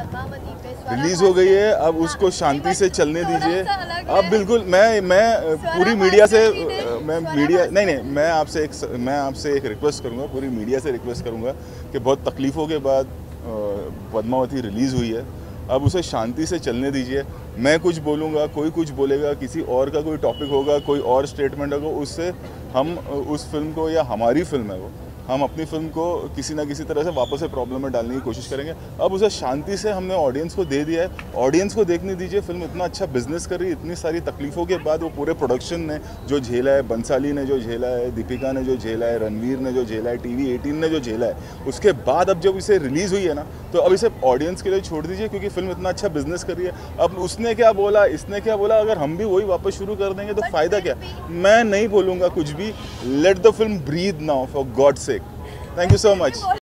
पद्मावती पे रिलीज हो गई है, अब उसको शांति से चलने दीजिए। अब बिल्कुल मैं पूरी मीडिया से मैं आपसे एक रिक्वेस्ट करूंगा, पूरी मीडिया से रिक्वेस्ट करूंगा कि बहुत तकलीफ़ों के बाद पद्मावती रिलीज़ हुई है, अब उसे शांति से चलने दीजिए। मैं कुछ बोलूँगा, कोई कुछ बोलेगा, किसी और का कोई टॉपिक होगा, कोई और स्टेटमेंट होगा, उससे हम उस फिल्म को, या हमारी फिल्म है वो, हम अपनी फिल्म को किसी ना किसी तरह से वापस से प्रॉब्लम में डालने की कोशिश करेंगे। अब उसे शांति से हमने ऑडियंस को दे दिया है, ऑडियंस को देखने दीजिए। फिल्म इतना अच्छा बिजनेस कर रही है, इतनी सारी तकलीफ़ों के बाद वो पूरे प्रोडक्शन ने जो झेला है, बंसाली ने जो झेला है, दीपिका ने जो झेला है, रणवीर ने जो झेला है, TV 18 ने जो झेला है, उसके बाद अब जब इसे रिलीज़ हुई है ना, तो अब इसे ऑडियंस के लिए छोड़ दीजिए, क्योंकि फिल्म इतना अच्छा बिजनेस कर रही है। अब उसने क्या बोला, इसने क्या बोला, अगर हम भी वही वापस शुरू कर देंगे तो फ़ायदा क्या। मैं नहीं बोलूँगा कुछ भी। Let the film breathe now, for God sake. Thank you so much.